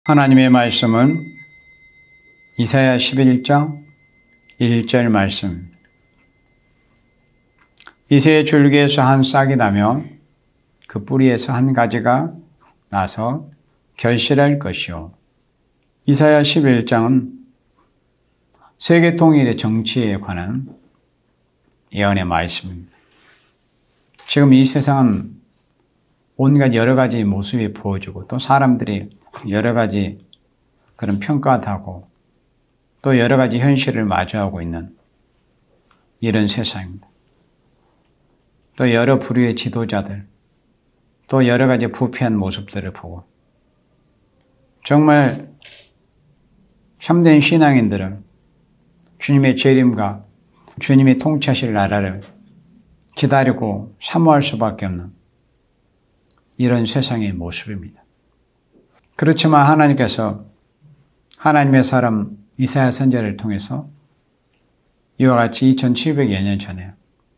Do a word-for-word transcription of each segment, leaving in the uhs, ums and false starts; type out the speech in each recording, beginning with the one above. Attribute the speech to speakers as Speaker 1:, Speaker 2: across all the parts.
Speaker 1: 하나님의 말씀은 이사야 십일 장 일 절 말씀. 이새의 줄기에서 한 싹이 나며 그 뿌리에서 한 가지가 나서 결실할 것이요. 이사야 십일 장은 세계 통일의 정치에 관한 예언의 말씀입니다. 지금 이 세상은 온갖 여러 가지 모습이 보여지고 또 사람들이 여러 가지 그런 평가도 하고 또 여러 가지 현실을 마주하고 있는 이런 세상입니다. 또 여러 부류의 지도자들, 또 여러 가지 부패한 모습들을 보고 정말 참된 신앙인들은 주님의 재림과 주님이 통치하실 나라를 기다리고 사모할 수밖에 없는 이런 세상의 모습입니다. 그렇지만 하나님께서 하나님의 사람 이사야 선지자를 통해서 이와 같이 이천칠백여 년 전에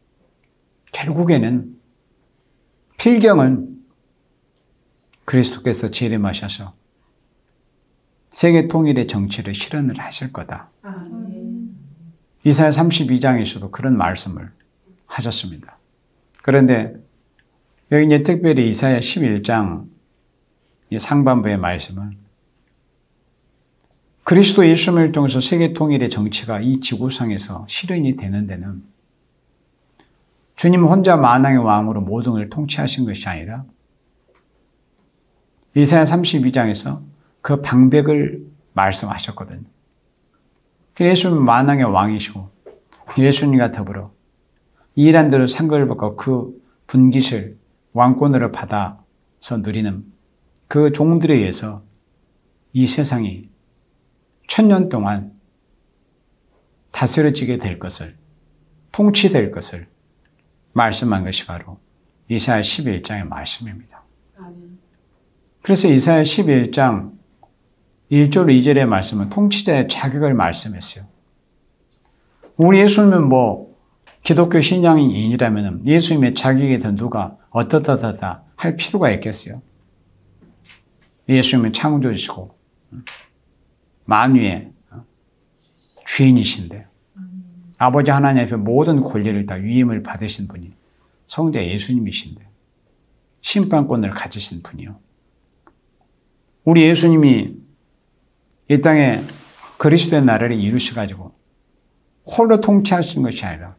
Speaker 1: 결국에는 필경은 그리스도께서 재림하셔서 세계 통일의 정치를 실현을 하실 거다. 아멘. 이사야 삼십이 장에서도 그런 말씀을 하셨습니다. 그런데 여기 이제 특별히 이사야 십일 장 이 상반부의 말씀은 그리스도 예수님을 통해서 세계 통일의 정치가 이 지구상에서 실현이 되는 데는 주님 혼자 만왕의 왕으로 모든 걸 통치하신 것이 아니라 이사야 삼십이 장에서 그 방백을 말씀하셨거든요. 예수님은 만왕의 왕이시고 예수님과 더불어 일한 대로 상급을 받고 그 분깃을 왕권으로 받아서 누리는 그 종들에 의해서 이 세상이 천년 동안 다스려지게 될 것을, 통치될 것을 말씀한 것이 바로 이사야 십일 장의 말씀입니다. 그래서 이사야 십일 장 일 절 이 절의 말씀은 통치자의 자격을 말씀했어요. 우리 예수님은 뭐 기독교 신앙인이라면 예수님의 자격에 더 누가 어떠다다다 할 필요가 있겠어요? 예수님은 창조주시고 만유의 주인이신데 아버지 하나님 앞에 모든 권리를 다 위임을 받으신 분이 성자 예수님이신데 심판권을 가지신 분이요. 우리 예수님이 이 땅에 그리스도의 나라를 이루셔가지고 홀로 통치하시는 것이 아니라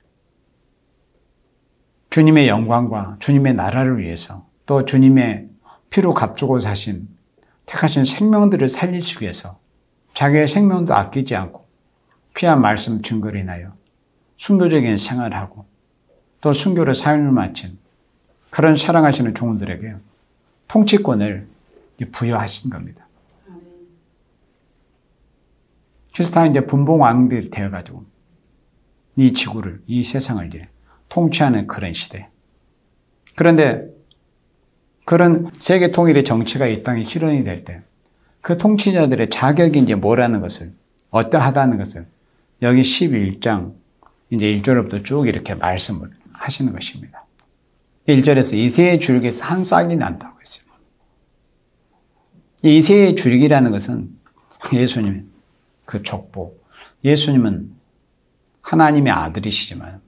Speaker 1: 주님의 영광과 주님의 나라를 위해서 또 주님의 피로 값주고 사신 택하신 생명들을 살리시기 위해서 자기의 생명도 아끼지 않고 귀한 말씀 증거를 인하여 순교적인 생활을 하고 또 순교로 삶을 마친 그런 사랑하시는 종들에게 통치권을 부여하신 겁니다. 그래서 다 이제 분봉왕들이 되어가지고 이 지구를, 이 세상을 이제 통치하는 그런 시대. 그런데 그런 세계 통일의 정치가 이 땅에 실현이 될 때 그 통치자들의 자격이 이제 뭐라는 것을, 어떠하다는 것을 여기 십일 장 이제 일 절부터 쭉 이렇게 말씀을 하시는 것입니다. 일 절에서 이새의 줄기에서 한 싹이 난다고 했어요. 이 이새의 줄기라는 것은 예수님의 그 족보. 예수님은 하나님의 아들이시지만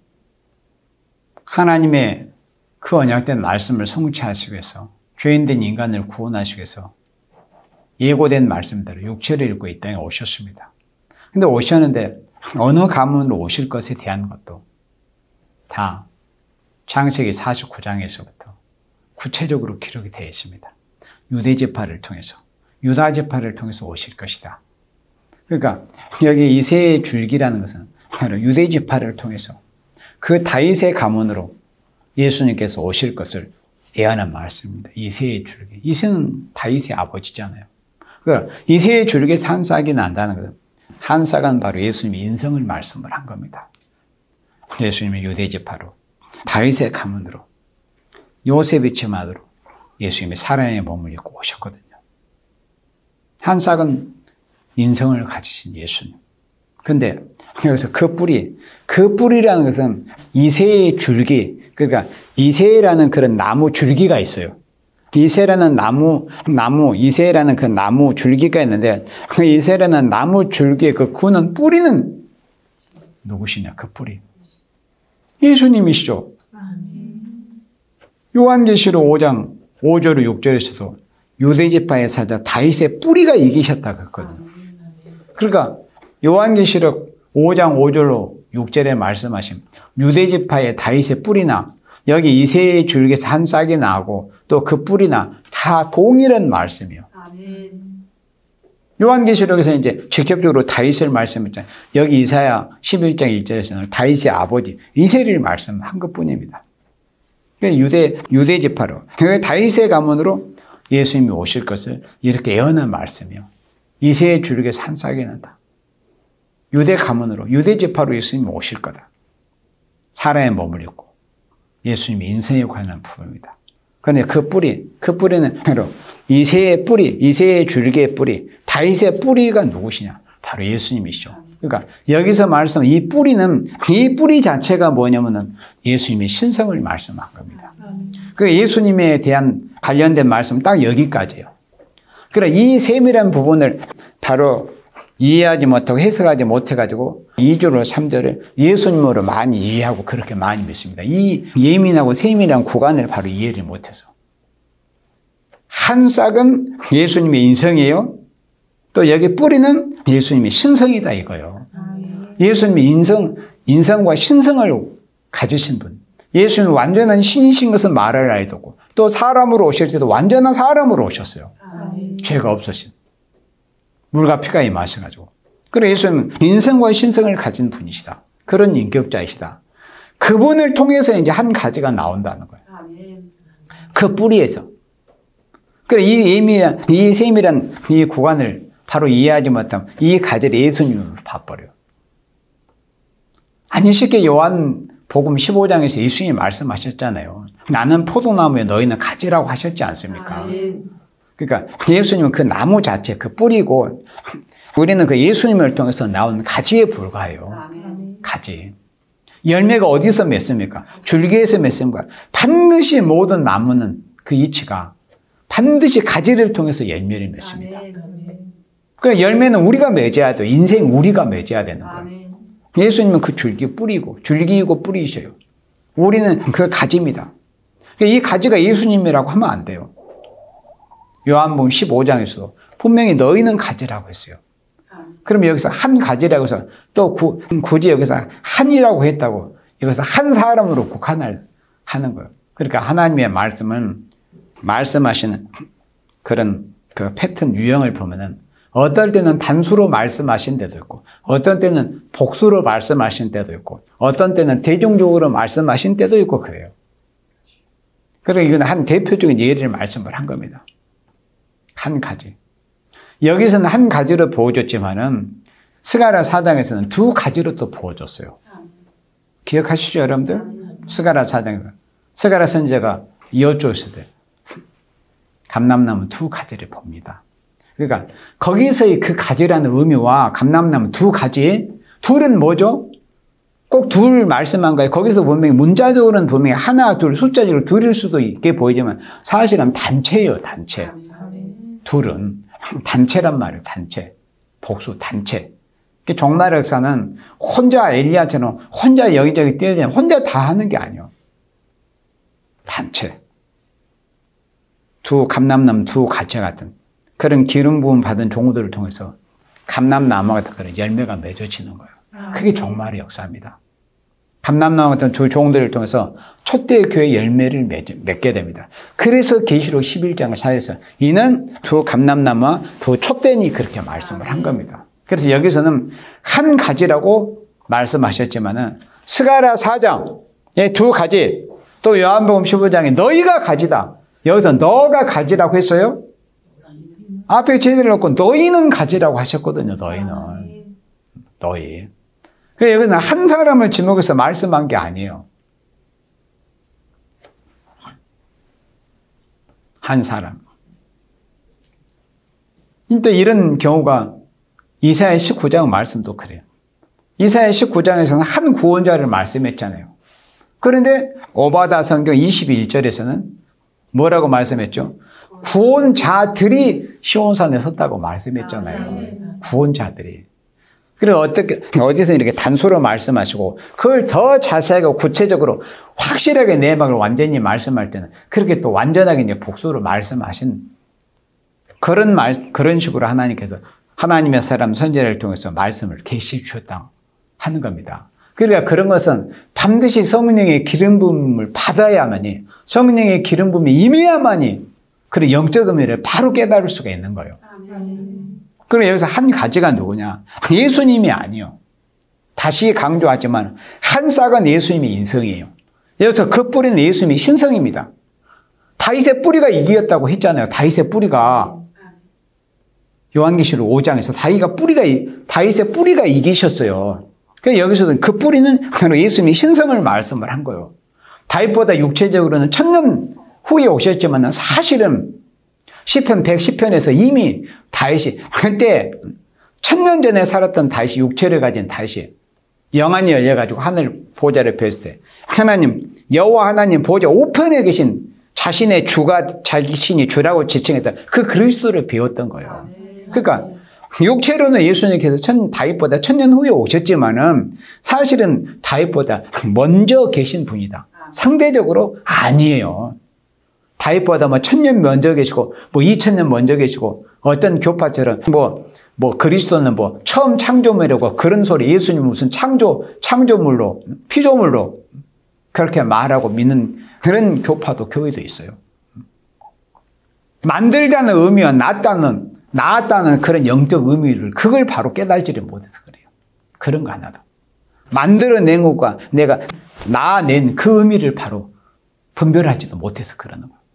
Speaker 1: 하나님의 그 언약된 말씀을 성취하시기 위해서 죄인된 인간을 구원하시기 위해서 예고된 말씀대로 육체를 입고 이 땅에 오셨습니다. 근데 오셨는데 어느 가문으로 오실 것에 대한 것도 다 창세기 사십구 장에서부터 구체적으로 기록이 되어 있습니다. 유대지파를 통해서, 유다지파를 통해서 오실 것이다. 그러니까 여기 이새의 줄기라는 것은 유대지파를 통해서 그 다윗의 가문으로 예수님께서 오실 것을 예언한 말씀입니다. 이새의 줄기. 이새는 다윗의 아버지잖아요. 그러니까 이새의 줄기에서 한 싹이 난다는 것은 한 싹은 바로 예수님의 인성을 말씀을 한 겁니다. 예수님의 유대지파로 다윗의 가문으로 요셉의 치마으로 예수님의 사람의 몸을 입고 오셨거든요. 한 싹은 인성을 가지신 예수님. 근데 여기서 그 뿌리, 그 뿌리라는 것은 이새의 줄기, 그러니까 이새라는 그런 나무 줄기가 있어요. 이새라는 나무, 나무, 이새라는 그 나무 줄기가 있는데 그 이새라는 나무 줄기의 그 구는 뿌리는 누구시냐? 그 뿌리. 예수님이시죠. 요한계시록 오 장 오 절 육 절에서도 유대지파의 사자 다윗의 뿌리가 이기셨다고 했거든요. 그러니까 요한계시록 오 장 오 절로 육 절에 말씀하신 유대지파의 다윗의 뿌리나 여기 이새의 줄기에서 한 싹이 나고 또 그 뿌리나 다 동일한 말씀이요. 요한계시록에서 이제 직접적으로 다윗을 말씀했잖아요. 여기 이사야 십일 장 일 절에서는 다윗의 아버지 이새를 말씀한 것뿐입니다. 유대, 유대 지파로, 다윗의 가문으로 예수님이 오실 것을 이렇게 예언한 말씀이요. 이새의 줄기에서 한 싹이 난다. 유대 가문으로, 유대 지파로 예수님이 오실 거다. 사람의 몸을 입고 예수님이 인생에 관한 부분입니다. 그런데 그 뿌리, 그 뿌리는 바로 이새의 뿌리, 이새의 줄기의 뿌리, 다윗의 뿌리가 누구시냐? 바로 예수님이시죠. 그러니까 여기서 말씀, 이 뿌리는, 이 뿌리 자체가 뭐냐면은 예수님의 신성을 말씀한 겁니다. 그 예수님에 대한 관련된 말씀 딱 여기까지예요. 그러나 이 세밀한 부분을 바로 이해하지 못하고 해석하지 못해가지고 이 절로 삼 절을 예수님으로 많이 이해하고 그렇게 많이 믿습니다. 이 예민하고 세밀한 구간을 바로 이해를 못해서. 한 싹은 예수님의 인성이에요. 또 여기 뿌리는 예수님의 신성이다 이거요. 예수님의 인성, 인성과 신성을 가지신 분. 예수님은 완전한 신이신 것은 말할 나위도 없고 또 사람으로 오실 때도 완전한 사람으로 오셨어요. 죄가 없으신. 물과 피가 임하셔가지고. 그래 예수님은 인성과 신성을 가진 분이시다. 그런 인격자이시다. 그분을 통해서 이제 한 가지가 나온다는 거예요. 그 뿌리에서. 그래 이 예민한, 이 세밀한 이 구간을 바로 이해하지 못하면 이 가지를 예수님으로 봐버려요. 아니 쉽게 요한 복음 십오 장에서 예수님이 말씀하셨잖아요. 나는 포도나무에 너희는 가지라고 하셨지 않습니까? 그러니까 예수님은 그 나무 자체, 그 뿌리고 우리는 그 예수님을 통해서 나온 가지에 불과해요. 가지. 열매가 어디서 맺습니까? 줄기에서 맺습니까? 반드시 모든 나무는 그 이치가 반드시 가지를 통해서 열매를 맺습니다. 그러니까 열매는 우리가 맺어야 돼요. 인생 우리가 맺어야 되는 거예요. 예수님은 그 줄기 뿌리고 줄기이고 뿌리이셔요. 우리는 그 가지입니다. 이 가지가 예수님이라고 하면 안 돼요. 요한복음 십오 장에서도 분명히 너희는 가지라고 했어요. 그럼 여기서 한 가지라고 해서 또 구, 굳이 여기서 한이라고 했다고 여기서 한 사람으로 국한을 하는 거예요. 그러니까 하나님의 말씀은 말씀하시는 그런 그 패턴 유형을 보면은 어떨 때는 단수로 말씀하신 때도 있고 어떤 때는 복수로 말씀하신 때도 있고 어떤 때는 대중적으로 말씀하신 때도 있고 그래요. 그래서 이건 한 대표적인 예를 말씀을 한 겁니다. 한 가지. 여기서는 한 가지로 보여줬지만은 스가랴 사 장에서는 두 가지로 또 보여줬어요. 기억하시죠, 여러분들? 스가랴 사 장에서 스가랴 선지자가 여쭈었을 때 감람나무 두 가지를 봅니다. 그러니까 거기서의 그 가지라는 의미와 감람나무 두 가지, 둘은 뭐죠? 꼭 둘 말씀한 거예요. 거기서 분명히 문자적으로는 분명히 하나, 둘, 숫자적으로 둘일 수도 있게 보이지만 사실은 단체예요, 단체. 둘은 단체란 말이에요, 단체. 복수, 단체. 종말 역사는 혼자 엘리야처럼 혼자 여기저기 뛰어다니면 혼자 다 하는 게 아니에요. 단체. 두 감람나무 두 가지 같은 그런 기름 부음 받은 종들을 통해서 감람나무 같은 그런 열매가 맺어지는 거예요. 그게 종말의 역사입니다. 감람나무 같은 두 종들을 통해서 초대 교회 열매를 맺게 됩니다. 그래서 계시록 십일 장을 사이에서 이는 두 감람나무와 두 촛대니 그렇게 말씀을 한 겁니다. 그래서 여기서는 한 가지라고 말씀하셨지만은 스가랴 사 장의 두 가지, 또 요한복음 십오 장에 너희가 가지다. 여기서 너가 가지라고 했어요. 앞에 제대로 놓고 너희는 가지라고 하셨거든요. 너희는. 너희. 그래서 여기는 한 사람을 지목해서 말씀한 게 아니에요. 한 사람. 또 이런 경우가 이사야 십구 장 말씀도 그래요. 이사야 십구 장에서는 한 구원자를 말씀했잖아요. 그런데 오바다 성경 이십일 절에서는 뭐라고 말씀했죠? 구원자들이 시온산에 섰다고 말씀했잖아요. 구원자들이. 그리고 어떻게, 어디서 이렇게 단서로 말씀하시고, 그걸 더 자세하게 구체적으로 확실하게 내막을 완전히 말씀할 때는 그렇게 또 완전하게 이제 복수로 말씀하신 그런 말, 그런 식으로 하나님께서 하나님의 사람 선지자를 통해서 말씀을 계시해 주셨다 하는 겁니다. 그러니까 그런 것은 반드시 성령의 기름 부음을 받아야만이, 성령의 기름 부음이 임해야만이 그런 영적 의미를 바로 깨달을 수가 있는 거예요. 그럼 여기서 한 가지가 누구냐? 예수님이 아니요. 다시 강조하지만 한 싹은 예수님의 인성이에요. 여기서 그 뿌리는 예수님의 신성입니다. 다윗의 뿌리가 이기였다고 했잖아요. 다윗의 뿌리가. 요한계시록 오 장에서 다윗가 뿌리가, 다윗의 뿌리가 이기셨어요. 그래서 여기서는 그 뿌리는 바로 예수님의 신성을 말씀을 한 거예요. 다윗보다 육체적으로는 천년 후에 오셨지만 사실은 시편 백십 편에서 이미 다윗이, 그때 천년 전에 살았던 다윗이, 육체를 가진 다윗이 영안이 열려가지고 하늘 보좌를 뵀을 때 하나님, 여호와 하나님 보좌 우편에 계신 자신의 주가, 자신이 주라고 지칭했던 그 그리스도를 배웠던 거예요. 그러니까 육체로는 예수님께서 천, 다윗보다 천년 후에 오셨지만은 사실은 다윗보다 먼저 계신 분이다. 상대적으로 아니에요. 다윗보다 뭐 천년 먼저 계시고 뭐 이천 년 먼저 계시고 어떤 교파처럼 뭐, 뭐 그리스도는 뭐 처음 창조물이라고 그런 소리, 예수님 무슨 창조, 창조물로, 피조물로 그렇게 말하고 믿는 그런 교파도 교회도 있어요. 만들다는 의미와 낫다는, 나았다는 그런 영적 의미를 그걸 바로 깨달지를 못해서 그래요. 그런 거 하나도. 만들어낸 것과 내가 나낸 그 의미를 바로 분별하지도 못해서 그러는 거예요.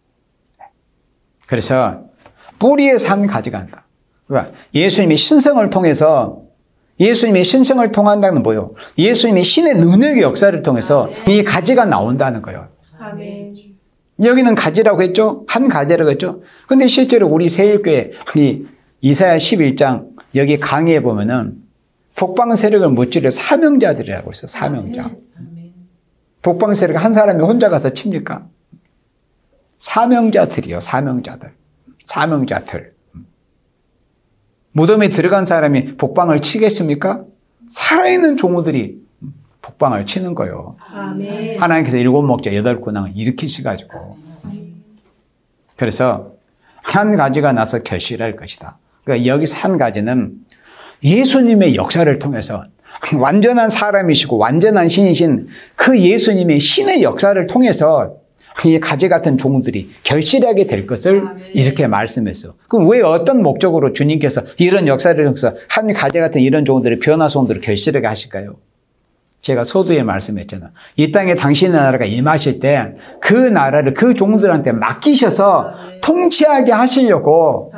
Speaker 1: 그래서 뿌리에서 한 가지가 한다. 그러니까 예수님의 신성을 통해서, 예수님의 신성을 통한다는 뭐예요? 예수님의 신의 능력의 역사를 통해서 이 가지가 나온다는 거예요.
Speaker 2: 아멘.
Speaker 1: 여기는 가지라고 했죠? 한 가지라고 했죠? 근데 실제로 우리 세일교회 이 이사야 십일 장 여기 강의에 보면은 복방 세력을 무찌를 사명자들이라고 있어요. 사명자. 복방 세력 한 사람이 혼자 가서 칩니까? 사명자들이요. 사명자들. 사명자들. 무덤에 들어간 사람이 복방을 치겠습니까? 살아있는 종들이 복방을 치는 거예요.
Speaker 2: 아멘.
Speaker 1: 하나님께서 일곱 목자 여덟 군왕을 일으키셔가지고. 그래서 한 가지가 나서 결실할 것이다. 그러니까 여기서 한 가지는 예수님의 역사를 통해서 완전한 사람이시고 완전한 신이신 그 예수님의 신의 역사를 통해서 이 가지 같은 종들이 결실하게 될 것을 이렇게 말씀했어요. 그럼 왜 어떤 목적으로 주님께서 이런 역사를 통해서 한 가지 같은 이런 종들의 변화 소원들을 결실하게 하실까요? 제가 서두에 말씀했잖아요. 이 땅에 당신의 나라가 임하실 때 그 나라를 그 종들한테 맡기셔서 통치하게 하시려고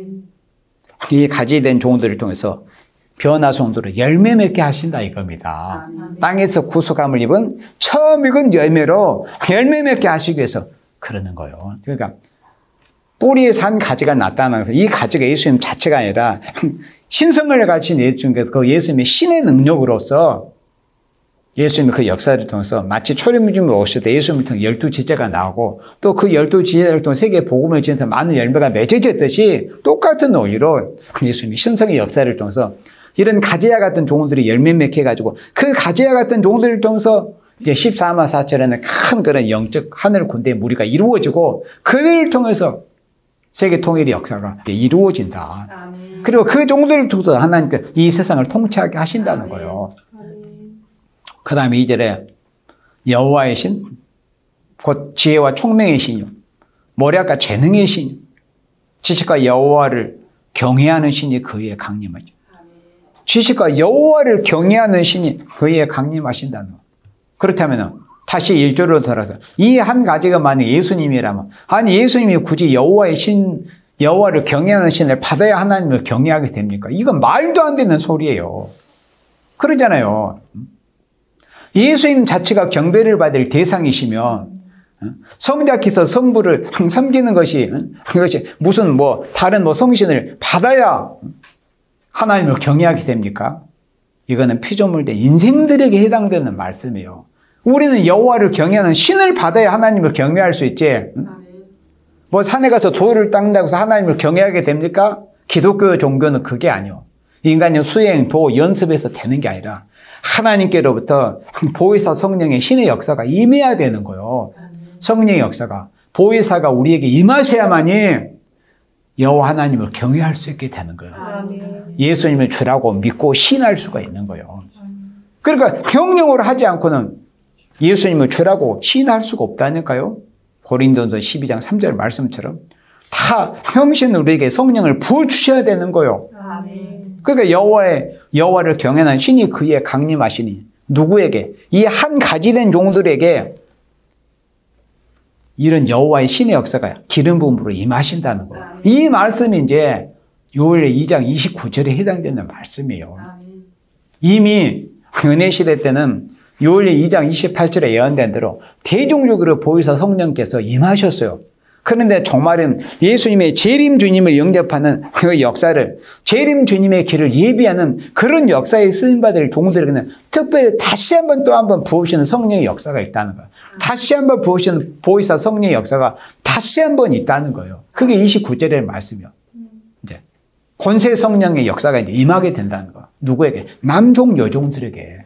Speaker 1: 이 가지된 종들을 통해서 변화 소원들을 열매 맺게 하신다 이겁니다. 아멘. 땅에서 구속함을 입은 처음 익은 열매로 열매 맺게 하시기 위해서 그러는 거예요. 그러니까 뿌리에 산 가지가 나타나서 이 가지가 예수님 자체가 아니라 신성을 가진 예수님께서 그 예수님의 신의 능력으로서 예수님의 그 역사를 통해서 마치 초림주님을 오실 때 예수님을 통해 열두 지체가 나오고 또 그 열두 지체를 통해 세계 복음을 지내서 많은 열매가 맺어졌듯이 똑같은 논리로 예수님의 신성의 역사를 통해서 이런 가지야 같은 종들이 열매 맺게 해가지고 그 가지야 같은 종들을 통해서 이제 십사마사처라는 큰 그런 영적 하늘 군대의 무리가 이루어지고 그들을 통해서 세계 통일의 역사가 이루어진다. 아멘. 그리고 그 종들을 통해서 하나님께 이 세상을 통치하게 하신다는 아멘. 거예요. 그 다음에 이 절에 여호와의 신, 곧 지혜와 총명의 신이요, 모략과 재능의 신이요, 지식과 여호와를 경외하는 신이 그의 강림하죠. 지식과 여호와를 경외하는 신이 그의 강림하신다는 것. 그렇다면 다시 일 절로 돌아서 이 한 가지가 만약 예수님이라면, 아니 예수님이 굳이 여호와의 신, 여호와를 경외하는 신을 받아야 하나님을 경외하게 됩니까? 이건 말도 안 되는 소리예요. 그러잖아요. 예수님 자체가 경배를 받을 대상이시면 성자께서 성부를 섬기는 것이, 그것이 무슨 뭐 다른 뭐 성신을 받아야 하나님을 경외하게 됩니까? 이거는 피조물들 인생들에게 해당되는 말씀이에요. 우리는 여호와를 경외하는 신을 받아야 하나님을 경외할 수 있지. 뭐 산에 가서 돌을 닦는다고 해서 하나님을 경외하게 됩니까? 기독교 종교는 그게 아니요. 인간의 수행, 도, 연습에서 되는 게 아니라 하나님께로부터 보혜사 성령의 신의 역사가 임해야 되는 거예요. 성령의 역사가. 보혜사가 우리에게 임하셔야만이 여호와 하나님을 경외할 수 있게 되는 거예요. 예수님을 주라고 믿고 신할 수가 있는 거예요. 그러니까 경영으로 하지 않고는 예수님을 주라고 신할 수가 없다니까요. 고린도전서 십이 장 삼 절 말씀처럼 다 형신 우리에게 성령을 부어주셔야 되는 거예요.
Speaker 2: 아멘.
Speaker 1: 그러니까 여호와의 여호와를 경외하는 신이 그의 강림하시니 누구에게? 이 한 가지 된 종들에게 이런 여호와의 신의 역사가 기름 부음으로 임하신다는 거예요.
Speaker 2: 아멘.
Speaker 1: 이 말씀이 이제 요엘 이 장 이십구 절에 해당되는 말씀이에요.
Speaker 2: 아멘.
Speaker 1: 이미 은혜 시대 때는 요엘 이 장 이십팔 절에 예언된 대로 대종적으로 보혜사 성령께서 임하셨어요. 그런데 종말은 예수님의 재림 주님을 영접하는 그 역사를, 재림 주님의 길을 예비하는 그런 역사에 쓰임받을 종들에게는 특별히 다시 한번 또 한번 부으시는 성령의 역사가 있다는 거예요. 다시 한번 부으시는 보혜사 성령의 역사가 다시 한번 있다는 거예요. 그게 이십구 절의 말씀이요. 이제 권세 성령의 역사가 이제 임하게 된다는 거예요. 누구에게? 남종 여종들에게.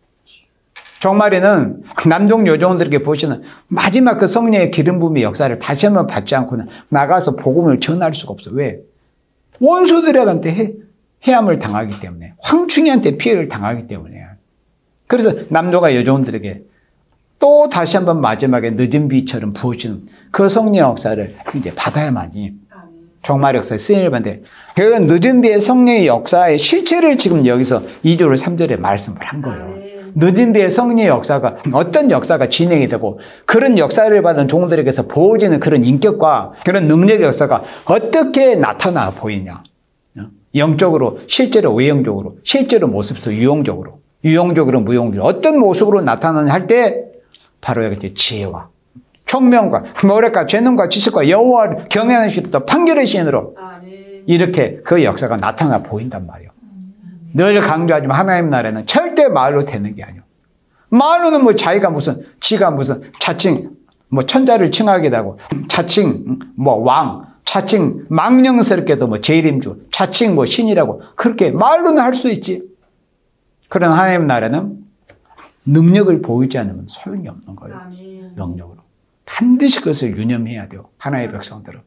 Speaker 1: 종말에는 남종 여종들에게 보시는 마지막 그 성령의 기름 부음의 역사를 다시 한번 받지 않고는 나가서 복음을 전할 수가 없어. 왜? 원수들한테 해, 해함을 당하기 때문에, 황충이한테 피해를 당하기 때문에. 그래서 남종과 여종들에게 또 다시 한번 마지막에 늦은 비처럼 부으시는 그 성령의 역사를 이제 받아야만이 종말 역사에 쓰임을 받는데, 그 늦은 비의 성령의 역사의 실체를 지금 여기서 이 절 삼 절에 말씀을 한 거예요. 늦은 비의 성령의 역사가 어떤 역사가 진행이 되고 그런 역사를 받은 종들에게서 보여지는 그런 인격과 그런 능력의 역사가 어떻게 나타나 보이냐. 영적으로, 실제로 외형적으로, 실제로 모습부터 유형적으로, 유형적으로 무형적으로 어떤 모습으로 나타나냐 할 때 바로 여기 지혜와 총명과 뭐랄까 재능과 지식과 여호와를 경외하는 신으로 판결의 신으로 이렇게 그 역사가 나타나 보인단 말이에요. 늘 강조하지만 하나님 나라는 절대 말로 되는 게 아니에요. 말로는 뭐 자기가 무슨 지가 무슨 자칭 뭐 천자를 칭하기도 하고 자칭 뭐 왕, 자칭 망령스럽게도 뭐 재림주, 자칭 뭐 신이라고 그렇게 말로는 할 수 있지. 그러나 하나님 나라는 능력을 보이지 않으면 소용이 없는 거예요. 능력으로. 반드시 그것을 유념해야 돼요. 하나님의 백성들은.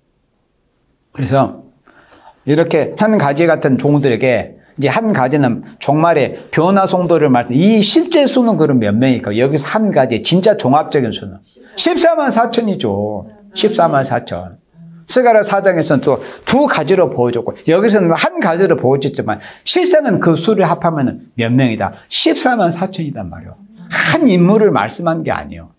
Speaker 1: 그래서 이렇게 한 가지 같은 종들에게 이제 한 가지는 종말의 변화 성도를 말씀, 이 실제 수는 그럼 몇 명일까? 여기서 한 가지, 진짜 종합적인 수는 십사만 사천이죠. 십사만 사천. 스가랴 사 장에서는 또 두 가지로 보여줬고, 여기서는 한 가지로 보여줬지만, 실상은 그 수를 합하면 몇 명이다? 십사만 사천이단 말이에요. 한 인물을 말씀한 게 아니에요.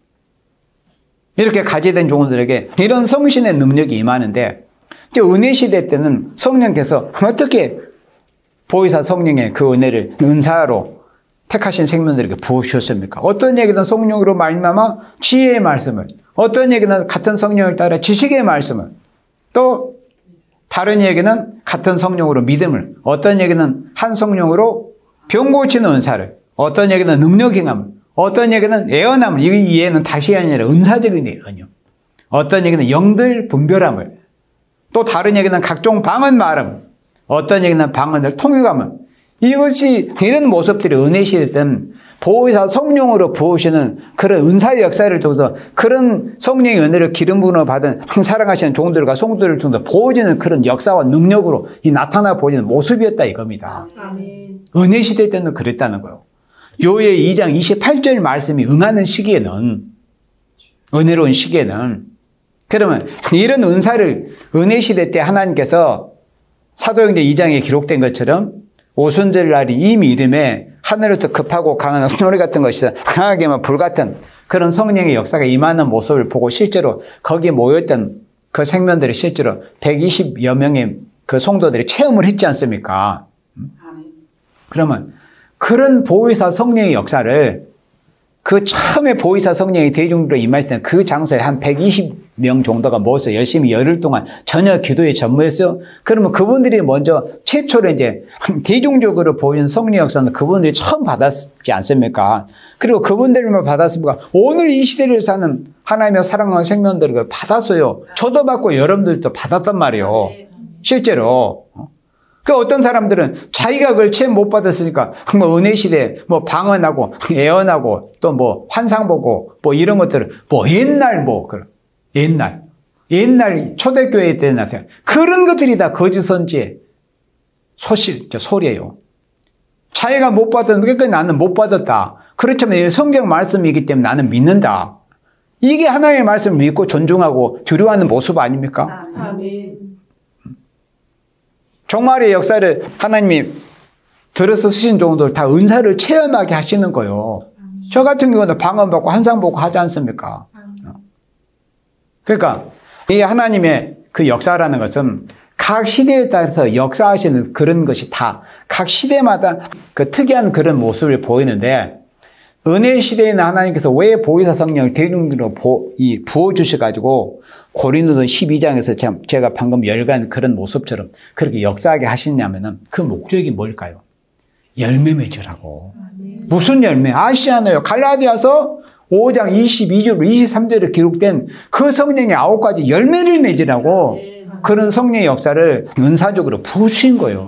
Speaker 1: 이렇게 가지된 종들에게 이런 성신의 능력이 임하는데, 이제 은혜 시대 때는 성령께서 어떻게 보혜사 성령의 그 은혜를 은사로 택하신 생명들에게 부으셨습니까? 어떤 얘기든 성령으로 말미암아 지혜의 말씀을, 어떤 얘기는 같은 성령을 따라 지식의 말씀을, 또 다른 얘기는 같은 성령으로 믿음을, 어떤 얘기는 한 성령으로 병 고치는 은사를, 어떤 얘기는 능력 행함을, 어떤 얘기는 예언함을, 이 예언은 다시 아니라 은사적인 예언이요. 어떤 얘기는 영들 분별함을, 또 다른 얘기는 각종 방언 말함을, 어떤 얘기는 방언을 통역함을, 이것이 이런 모습들이 은혜 시대 때는 보혜사 성령으로 부으시는 그런 은사의 역사를 통해서 그런 성령의 은혜를 기름 부음으로 받은 사랑하시는 종들과 성도들을 통해서 보여지는 그런 역사와 능력으로 이 나타나 보이는 모습이었다 이겁니다.
Speaker 2: 아멘.
Speaker 1: 은혜 시대 때는 그랬다는 거예요. 요엘 이 장 이십팔 절 말씀이 응하는 시기에는, 은혜로운 시기에는, 그러면 이런 은사를 은혜 시대 때 하나님께서 사도행전 이 장에 기록된 것처럼 오순절 날이 이미 이름에 하늘로부터 급하고 강한 소리 같은 것이 강하게 막 불같은 그런 성령의 역사가 임하는 모습을 보고 실제로 거기에 모였던 그 생명들이 실제로 백이십여 명의 그 성도들이 체험을 했지 않습니까? 그러면 그런 보혜사 성령의 역사를 그 처음에 보이사 성령이 대중으로 임하실 때는 그 장소에 한 백이십 명 정도가 모여서 열심히 열흘 동안 전혀 기도에 전무했어요. 그러면 그분들이 먼저 최초로 이제 대중적으로 보인 성령 역사는 그분들이 처음 받았지 않습니까? 그리고 그분들만 받았습니까? 오늘 이 시대를 사는 하나님의 사랑하는 생명들을 받았어요. 저도 받고 여러분들도 받았단 말이에요. 실제로. 그 어떤 사람들은 자기가 그걸 채 못 받았으니까 뭐 은혜 시대 뭐 방언하고 예언하고 또 뭐 환상 보고 뭐 이런 것들을 뭐 옛날 뭐 그런 옛날 옛날 초대교회 때 나타난 그런 것들이 다 거짓 선지의 소실 소리예요. 자기가 못 받았는 게 나는 못 받았다. 그렇지만 성경 말씀이기 때문에 나는 믿는다. 이게 하나님의 말씀을 믿고 존중하고 두려워하는 모습 아닙니까?
Speaker 2: 아멘.
Speaker 1: 종말의 역사를 하나님이 들어서 쓰신 정도로 다 은사를 체험하게 하시는 거예요. 저 같은 경우는 방언 받고 환상 보고 하지 않습니까? 그러니까 이 하나님의 그 역사라는 것은 각 시대에 따라서 역사하시는 그런 것이 다 각 시대마다 그 특이한 그런 모습을 보이는데 은혜 시대에는 하나님께서 왜 보이사 성령을 대중으로 부어주셔가지고 고린도서 십이 장에서 제가 방금 열간 그런 모습처럼 그렇게 역사하게 하시냐면은 그 목적이 뭘까요? 열매 맺으라고. 무슨 열매? 아시잖아요. 갈라디아서 오 장 이십이 절, 이십삼 절에 기록된 그 성령의 아홉 가지 열매를 맺으라고 그런 성령의 역사를 은사적으로 부으신 거예요.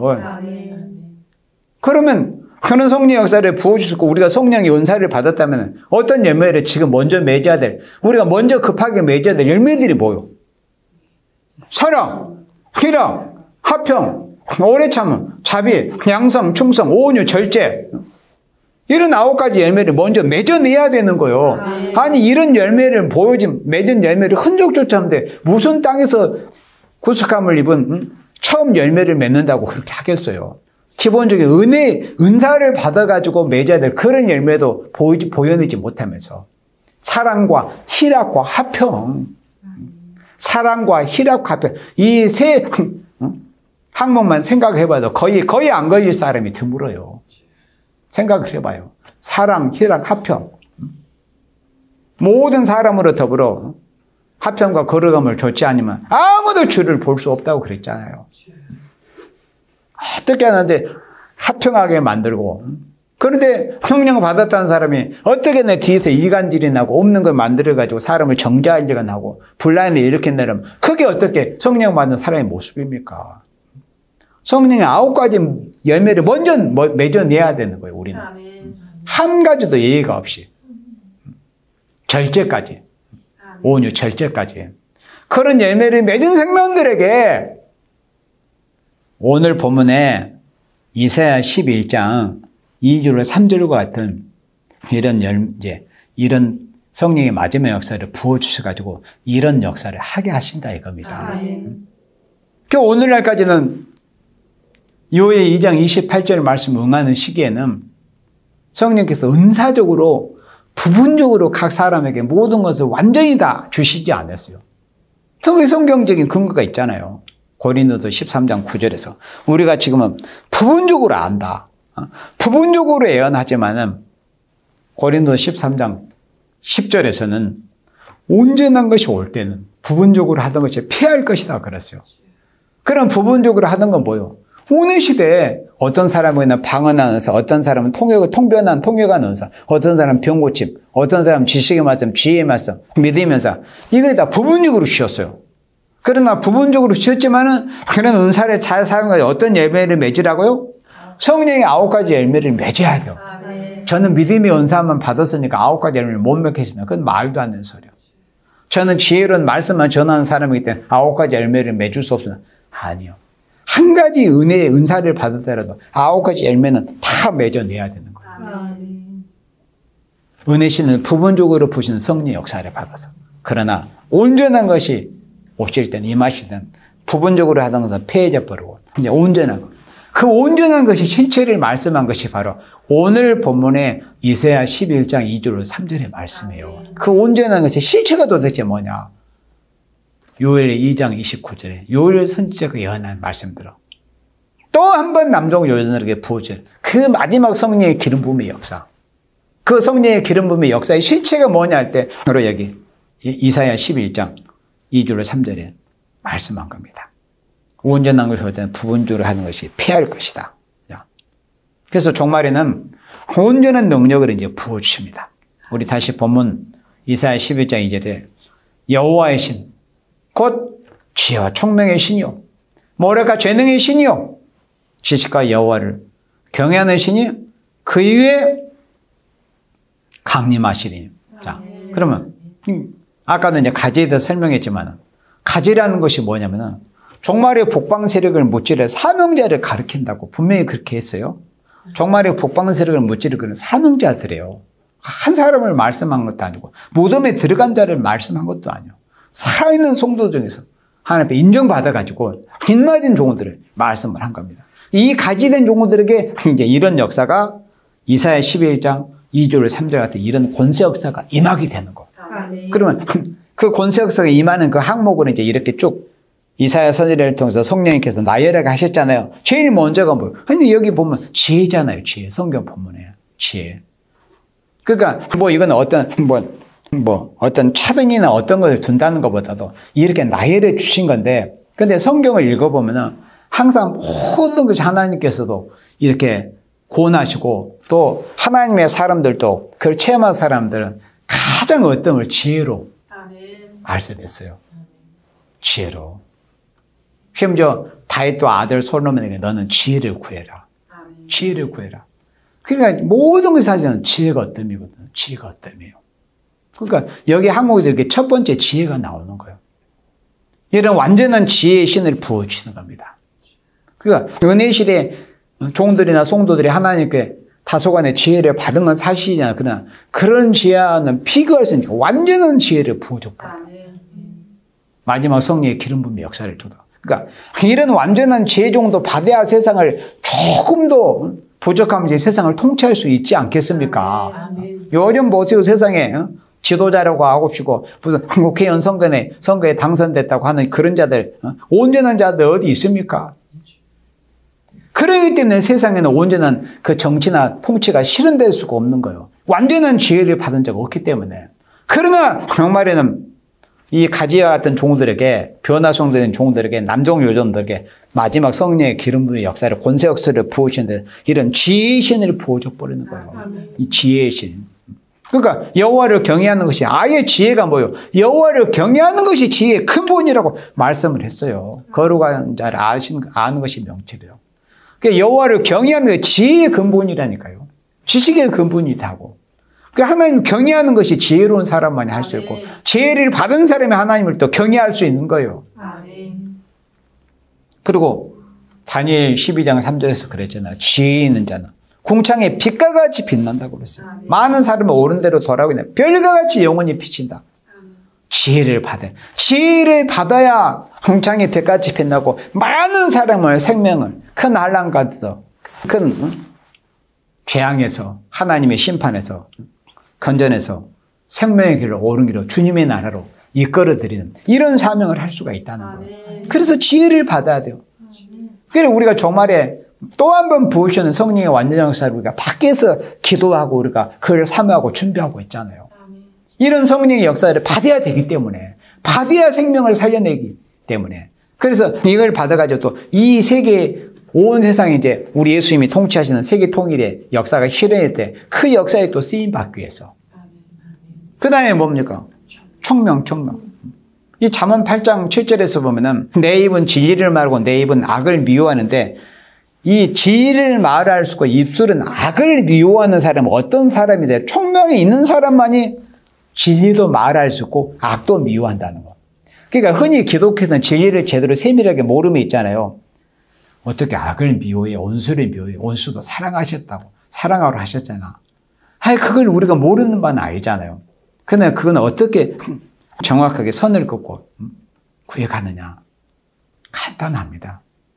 Speaker 1: 그러면 그런 성령 역사를 부어주시고 우리가 성령의 은사를 받았다면 어떤 열매를 지금 먼저 맺어야 될, 우리가 먼저 급하게 맺어야 될 열매들이 뭐요? 사랑, 희락, 화평, 오래 참음, 자비, 양성, 충성, 온유, 절제. 이런 아홉 가지 열매를 먼저 맺어내야 되는 거예요. 아니 이런 열매를 보여진 맺은 열매를 흔적조차 없는데 무슨 땅에서 구속함을 입은 음? 처음 열매를 맺는다고 그렇게 하겠어요. 기본적인 은혜, 은사를 받아가지고 맺어야 될 그런 열매도 보이지, 보여내지 못하면서 사랑과 희락과 화평, 사랑과 희락, 화평 이 세 항목만 생각해봐도 거의 거의 안 걸릴 사람이 드물어요. 생각을 해봐요. 사랑, 희락, 화평 모든 사람으로 더불어 화평과 거룩함을 좇지 않으면 아무도 주를 볼 수 없다고 그랬잖아요. 어떻게 하는데 화평하게 만들고 그런데 성령을 받았다는 사람이 어떻게 내 뒤에서 이간질이 나고 없는 걸 만들어가지고 사람을 정죄하려고 하고 분란을 일으킨다면 그게 어떻게 성령 받는 사람의 모습입니까? 성령의 아홉 가지 열매를 먼저 맺어내야 되는 거예요. 우리는 한 가지도 예의가 없이 절제까지 온유 절제까지 그런 열매를 맺은 생명들에게 오늘 본문에 이사야 십일 장 이 절로 삼 절과 같은 이런 열, 이제 이런 성령의 마지막 역사를 부어주셔가지고 이런 역사를 하게 하신다 이겁니다.
Speaker 2: 아, 네.
Speaker 1: 그 오늘날까지는 요엘 이 장 이십팔 절 말씀 응하는 시기에는 성령께서 은사적으로 부분적으로 각 사람에게 모든 것을 완전히 다 주시지 않았어요. 성의 성경적인 근거가 있잖아요. 고린도서 십삼 장 구 절에서 우리가 지금은 부분적으로 안다. 부분적으로 예언하지만은 고린도서 십삼 장 십 절에서는 온전한 것이 올 때는 부분적으로 하던 것이 피할 것이다 그랬어요. 그럼 부분적으로 하던 건 뭐예요? 오늘 시대에 어떤 사람은 방언하는 은사, 어떤 사람은 통역, 통변한 통역하는 은사, 어떤 사람은 병고침, 어떤 사람은 지식의 말씀, 지혜의 말씀, 믿음의 은사 이게 다 부분적으로 주셨어요. 그러나 부분적으로 주셨지만은 그런 은사를 잘 사용해서 어떤 열매를 맺으라고요? 성령의 아홉 가지 열매를 맺어야 돼요.
Speaker 2: 아, 네.
Speaker 1: 저는 믿음의 은사만 받았으니까 아홉 가지 열매를 못 맺겠습니다. 그건 말도 안 되는 소리예요. 저는 지혜로운 말씀만 전하는 사람이기 때문에 아홉 가지 열매를 맺을 수 없습니다. 아니요. 한 가지 은혜의 은사를 받았더라도 아홉 가지 열매는 다 맺어내야 되는 거예요.
Speaker 2: 아, 네.
Speaker 1: 은혜씨는 부분적으로 부시는 성령의 역사를 받아서. 그러나 온전한 것이 오실 때는 임하실 때는 부분적으로 하던 것은 폐해져 버리고 이제 온전한 것. 그 온전한 것이 실체를 말씀한 것이 바로 오늘 본문의 이사야 십일 장 이 절로 삼 절의 말씀이에요. 그 온전한 것의 실체가 도대체 뭐냐? 요엘 이 장 이십구 절에 요엘 선지자가 예언한 말씀대로 또 한 번 남종 여자들에게 부어질 그 마지막 성령의 기름 부음의 역사. 그 성령의 기름 부음의 역사의 실체가 뭐냐 할 때 바로 여기 이사야 십일 장 이 절로 삼 절에 말씀한 겁니다. 온전한 것을 할 때는 부분적으로 하는 것이 패할 것이다. 그래서 종말에는 온전한 능력을 이제 부어주십니다. 우리 다시 본문 이사야 십일 장 이 절에 여호와의 신, 곧 지혜와 총명의 신이요, 뭐랄까 재능의 신이요, 지식과 여호와를 경외하는 신이 그 이후에 강림하시리니. 자, 그러면 아까도 이제 가지에 대해서 설명했지만 가지라는 것이 뭐냐면은 종말의 북방 세력을 무찌를 사명자를 가리킨다고 분명히 그렇게 했어요. 종말의 북방 세력을 무찌를 그런 사명자들이에요. 한 사람을 말씀한 것도 아니고 무덤에 들어간 자를 말씀한 것도 아니에요. 살아있는 성도 중에서 하나님 앞에 인정받아가지고 빛맞은 종들을 말씀을 한 겁니다. 이 가지된 종들에게 이제 이런 역사가 이사야 십일 장 이 절 삼 절 같은 이런 권세 역사가 임하게 되는 거. 아, 네. 그러면 그 권세 역사가 임하는 그 항목을 이제 이렇게 쭉 이사야 선지자를 통해서 성령님께서 나열하게 하셨잖아요. 제일 먼저가 뭐예요? 근데 여기 보면 지혜잖아요. 지혜. 성경 본문에 지혜. 그러니까 뭐 이건 어떤 뭐, 뭐 어떤 차등이나 어떤 것을 둔다는 것보다도 이렇게 나열해 주신 건데, 근데 성경을 읽어보면은 항상 모든 것이 하나님께서도 이렇게 고온하시고 또 하나님의 사람들도 그걸 체험한 사람들은 가장 어떤 걸 지혜로 말씀했어요. 지혜로. 심지어 다윗도 아들 솔로몬에게 너는 지혜를 구해라. 지혜를 구해라. 그러니까 모든 것이 사실은 지혜가 어뜸이거든요. 지혜가 어뜸이에요. 그러니까 여기 항목에 이렇게 첫 번째 지혜가 나오는 거예요. 이런 완전한 지혜의 신을 부어주시는 겁니다. 그러니까 은혜 시대 종들이나 성도들이 하나님께 다소간의 지혜를 받은 건 사실이냐, 그러나 그런 지혜는 비교할 수 있는 완전한 지혜를 부어줬거든요. 마지막 성령의 기름 부음의 역사를 두다. 그러니까 이런 완전한 지혜 정도 받아야 세상을 조금 더 부족하면 세상을 통치할 수 있지 않겠습니까? 요즘 보세요. 세상에 지도자라고 하고 싶고 무슨 국회의원 선거에 선거에 당선됐다고 하는 그런 자들, 온전한 자들 어디 있습니까? 그렇기 때문에 세상에는 온전한 그 정치나 통치가 실현될 수가 없는 거예요. 완전한 지혜를 받은 자가 없기 때문에. 그러나 정말에는 이 가지와 같은 종들에게, 변화성된 종들에게, 남종 요정들에게 마지막 성령의 기름 부음의 역사를, 권세 역사를 부으시는데 이런 지혜의 신을 부어줘 버리는 거예요. 이 지혜의 신. 그러니까 여호와를 경외하는 것이, 아예 지혜가 뭐예요? 여호와를 경외하는 것이 지혜의 근본이라고 말씀을 했어요. 거룩한 자를 아시는, 아는 것이 명철이에요. 그러니까 여호와를 경외하는 게 지혜의 근본이라니까요. 지식의 근본이다고. 그러니까 하나님 경외하는 것이 지혜로운 사람만이 할 수 있고, 지혜를 받은 사람이 하나님을 또 경외할 수 있는 거예요. 그리고 다니엘 십이 장 삼 절에서 그랬잖아요. 지혜 있는 자는 궁창에 빛과 같이 빛난다고 그랬어요. 많은 사람은 옳은 대로 돌아오고 있는 별과 같이 영원히 비친다. 지혜를 받아야, 지혜를 받아야 궁창에 빛같이 빛나고 많은 사람을, 생명을 큰 한란가에서, 큰 재앙에서, 하나님의 심판에서 건전해서 생명의 길로, 옳은 길로, 주님의 나라로 이끌어드리는 이런 사명을 할 수가 있다는 거예요. 그래서 지혜를 받아야 돼요. 그래서 우리가 종말에 또 한 번 부으시는 성령의 완전 역사를 우리가 밖에서 기도하고 우리가 그걸 사모하고 준비하고 있잖아요. 이런 성령의 역사를 받아야 되기 때문에, 받아야 생명을 살려내기 때문에. 그래서 이걸 받아가지고 또 이 세계, 온 세상에 이제 우리 예수님이 통치하시는 세계 통일의 역사가 실현할 때 그 역사에 또 쓰임받기 위해서. 그 다음에 뭡니까? 총명, 총명. 이 잠언 팔 장 칠 절에서 보면은 내 입은 진리를 말하고 내 입은 악을 미워하는데, 이 진리를 말할 수가 입술은 악을 미워하는 사람은 어떤 사람이래? 총명이 있는 사람만이 진리도 말할 수 있고 악도 미워한다는 거. 그러니까 흔히 기독교에서는 진리를 제대로 세밀하게 모름에 있잖아요. 어떻게 악을 미워해? 온수를 미워해? 온수도 사랑하셨다고. 사랑하러 하셨잖아. 아니, 그걸 우리가 모르는 바는 아니잖아요. 근데 그건 어떻게 정확하게 선을 긋고 구해가느냐? 간단합니다.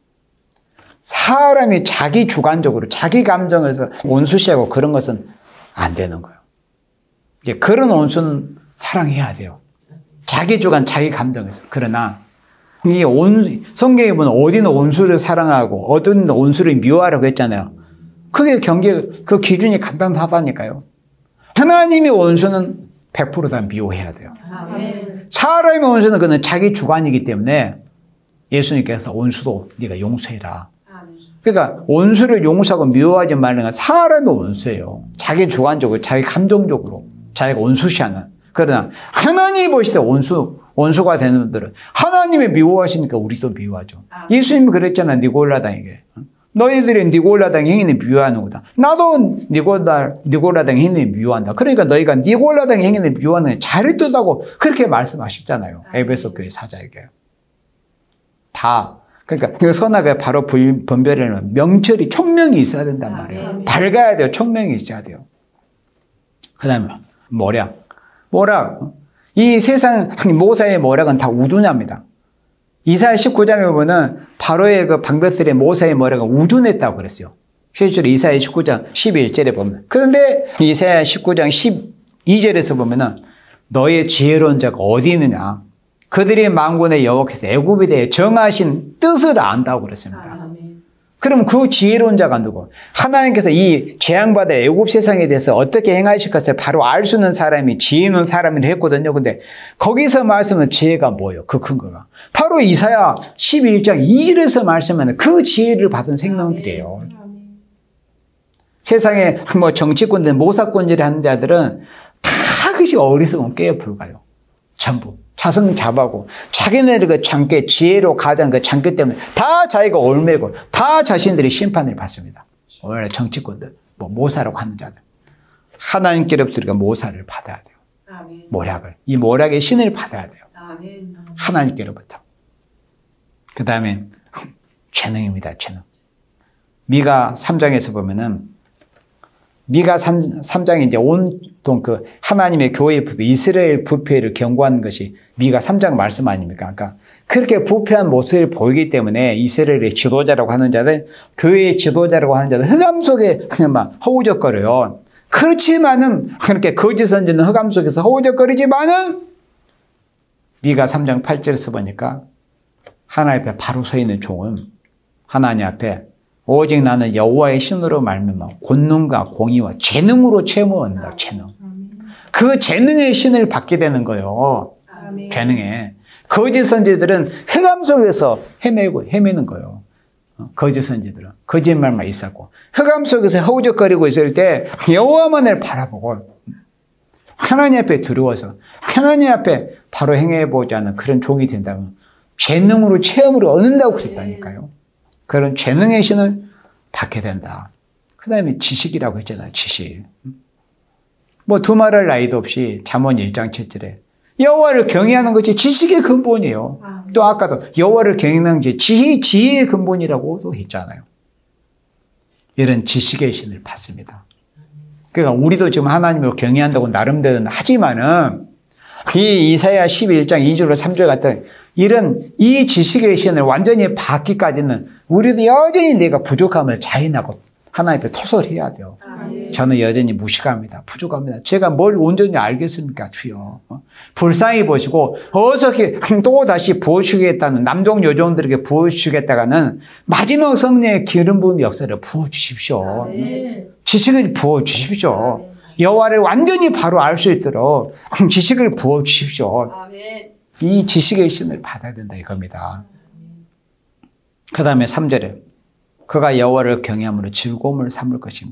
Speaker 1: 사람이 자기 주관적으로, 자기 감정에서 온수시하고 그런 것은 안 되는 거예요. 이제 그런 온수는 사랑해야 돼요. 자기 주관, 자기 감정에서. 그러나 이 온, 성경에 보면 어디는 온수를 사랑하고 어디는 온수를 미워하라고 했잖아요. 그게 경계, 그 기준이 간단하다니까요. 하나님의 원수는 백 퍼센트 다 미워해야 돼요.
Speaker 2: 아멘.
Speaker 1: 사람의 원수는 그는 자기 주관이기 때문에 예수님께서 원수도 네가 용서해라.
Speaker 2: 아멘.
Speaker 1: 그러니까 원수를 용서하고 미워하지 말는 건 사람의 원수예요. 자기 주관적으로, 자기 감정적으로, 자기가 원수시하는. 그러나 하나님이 보실 때 원수, 원수가 되는 분들은 하나님이 미워하시니까 우리도 미워하죠. 예수님이 그랬잖아, 니골라당에게. 너희들이 니골라당 행위는 미워하는 거다. 나도 니골라, 니골라당 행위는 미워한다. 그러니까 너희가 니골라당 행위는 미워하는 게 잘했다고 그렇게 말씀하셨잖아요. 에베소 교회 사자에게. 다. 그러니까 그 선악을 바로 분별하는 명철이, 총명이 있어야 된단 말이에요. 밝아야 돼요. 총명이 있어야 돼요. 그 다음에 모략. 모략. 이 세상 모사의 모략은 다 우둔합니다. 이사야 십구 장에 보면은 바로의 그 방백들의 모사의 모략은 우둔했다고 그랬어요. 실제로 이사야 십구 장 십일 절에 보면. 그런데 이사야 십구 장 십이 절에서 보면은 너의 지혜로운 자가 어디 있느냐? 그들이 만군의 여호와께서 애굽에 대해 정하신 뜻을 안다고 그랬습니다. 그럼 그 지혜로운 자가 누구? 하나님께서 이 재앙받을 애굽 세상에 대해서 어떻게 행하실 것을 바로 알 수 있는 사람이 지혜 있는 사람이라 했거든요. 근데 거기서 말씀은 지혜가 뭐예요? 그 근거가. 바로 이사야 십일 장 이 절에서 말씀하는 그 지혜를 받은 생명들이에요. 세상에 뭐 정치권들, 모사꾼질을 하는 자들은 다 그것이 어리석은 깨에 불과요. 전부. 자성자박하고 자기네들 그 장깨, 지혜로 가장 그 장깨 때문에 다 자기가 올매고 다 자신들이 심판을 받습니다. 오늘 정치권들, 뭐 모사라고 하는 자들. 하나님께로부터 우리가 모사를 받아야 돼요.
Speaker 2: 아멘.
Speaker 1: 모략을. 이 모략의 신을 받아야 돼요.
Speaker 2: 아멘.
Speaker 1: 하나님께로부터. 그 다음에 재능입니다. 재능. 미가 삼 장에서 보면은 미가 삼 장에 이제 온통 그 하나님의 교회의 부패, 이스라엘 부패를 경고하는 것이 미가 삼 장 말씀 아닙니까? 그러니까 그렇게 부패한 모습을 보이기 때문에 이스라엘의 지도자라고 하는 자들, 교회의 지도자라고 하는 자들 흑암 속에 그냥 막 허우적거려요. 그렇지만은 그렇게 거짓 선지는 흑암 속에서 허우적거리지만은 미가 삼 장 팔 절에서 보니까 하나님 앞에 바로 서 있는 종은 하나님 앞에 오직 나는 여호와의 신으로 말미암아 권능과 공의와 재능으로 채무한다. 재능. 그 재능의 신을 받게 되는 거예요.
Speaker 2: 아멘.
Speaker 1: 재능에. 거짓 선지들은 흑암 속에서 헤매고 헤매는 거예요. 거짓 선지들은 거짓말만 있었고 흑암 속에서 허우적거리고 있을 때 여호와만을 바라보고 하나님 앞에 두려워서 하나님 앞에 바로 행해보지 않는 그런 종이 된다면 재능으로 체험으로 얻는다고 그랬다니까요. 그런 재능의 신을 받게 된다. 그 다음에 지식이라고 했잖아요. 지식. 뭐 두말할 나이도 없이 잠언 일 장 칠 절에 여호와를 경외하는 것이 지식의 근본이에요.
Speaker 2: 아,
Speaker 1: 또 아까도 여호와를 경외하는 게 지혜, 지혜의 근본이라고도 했잖아요. 이런 지식의 신을 받습니다. 그러니까 우리도 지금 하나님을 경외한다고 나름대로 하지만은 이 이사야 십일 장 이 절로 삼 절 같은 이런 이 지식의 신을 완전히 받기까지는 우리도 여전히 내가 부족함을 자인하고 하나님 앞에 토설해야 돼요.
Speaker 2: 아멘.
Speaker 1: 저는 여전히 무식합니다. 부족합니다. 제가 뭘 온전히 알겠습니까? 주여. 어? 불쌍히 보시고 어떻게 또 다시 부어주겠다는 남종 여종들에게 부어주겠다가는 마지막 성령의 기름 부은 역사를 부어주십시오.
Speaker 2: 아멘.
Speaker 1: 지식을 부어주십시오. 여호와를 완전히 바로 알 수 있도록 지식을 부어주십시오.
Speaker 2: 아멘.
Speaker 1: 이 지식의 신을 받아야 된다 이겁니다. 그 다음에 삼 절에 그가 여호와를 경외함으로 즐거움을 삼을 것이며